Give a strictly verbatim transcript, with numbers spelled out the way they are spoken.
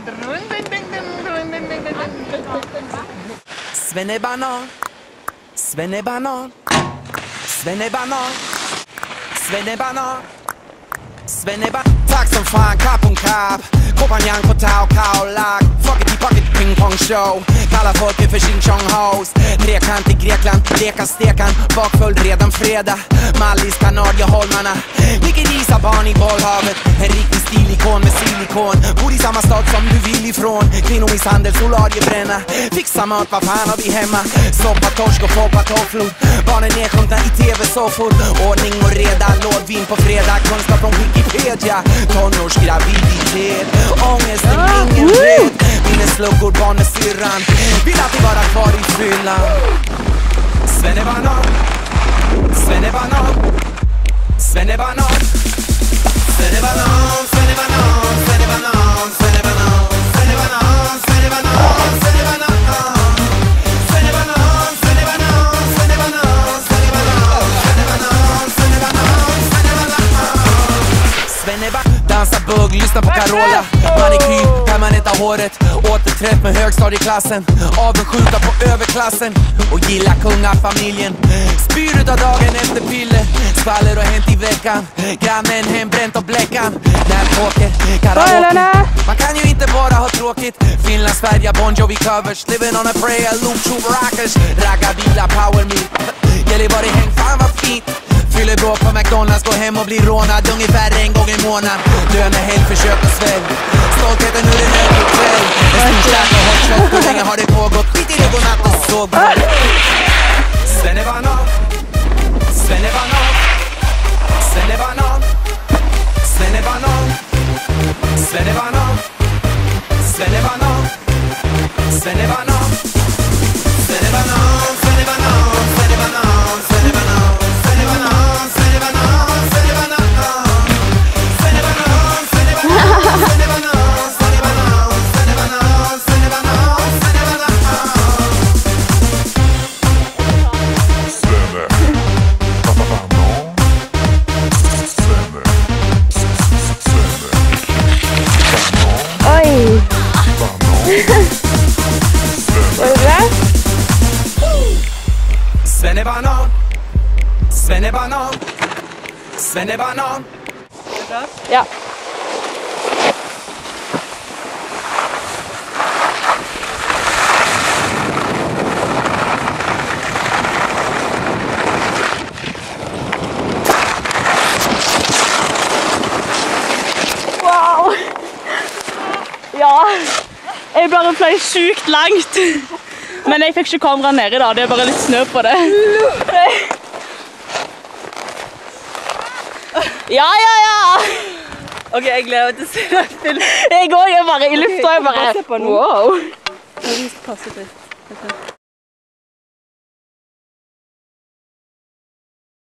Svennebanan, Svennebanan, Svennebanan, Svennebanan, Svennebanan. Tack som fan, kapp om kapp. Kompanjang på tau, kaulag. Fuckity pocket ping pong show. Kallar folket för ching chong hoes. Trekant i Grekland, leka stekan. Bakfull redan fredag. Mallis, Kanadieholmarna. Ligger risa barn i bollhavet. En riktig stilikon med silikon. Bor i samma stad som du vill ifrån. Kvinnomisshandel, solariebränna. Fixa mat, vad fan har vi hemma? Soppa, torsk och poppa tofflor. Barnen nedsjunkna i tv-soffor. Ordning och reda, lådvin på fredag. Kunskap från Wikipedia. Tonårsgraviditet. Ångest, ingen vet. Minnesluckor, barn med syrran. Vill alltid vara kvar i fyllan. Svennebanan, Svennebanan, Svennebanan, Svennebanan, Svennebanan, Svennebanan, Svennebanan, Svennebanan, Svennebanan, Svennebanan, Svennebanan, Svennebanan, Svennebanan, Svennebanan. Dansa bugg, lyssna på Carola. Manikyr, permanenta håret. Återträff med högstadieklassen. Avundsjuka på överklassen. Och gilla kungafamiljen. Spyr utav dagen efter piller. Skvaller och hänt i veckan. Grannen hembränt och bläckan. Närpoker, karaoke. Man kan ju inte bara ha tråkigt. Finland, Sverige, Bon Jovi covers. Living on a prayer, loop, tube, rockers. Ragga, vila, power me. Gäller bara häng, fan vad fint. Fyller bra på McDonalds, går hem och blir rånad ungefär en gång i månaden. Löner, helg, försök och svälj. Stoltheten hur den är på kväll. En stor käk och hot shot, hur länge har det pågått? Skit i det, godnatt och sov. Svennebanan, Svennebanan, Svennebanan, Svennebanan, Svennebanan, Svennebanan, Svennebanan, Svennebanan, Svennebanan, Svennebanan, Svennebanan. Svennebanan, Svennebanan, Svennebanan. Ja. Wow. Ja. Jeg bare fløy sykt langt. Men jeg fikk ikke kamera ned i dag, det er bare litt snø på det. Ja, ja, ja! Ok, jeg gleder meg til å se deg. Jeg går, jeg bare i lufta, jeg bare... Se på nå. Wow! Jeg har lyst til å passe litt.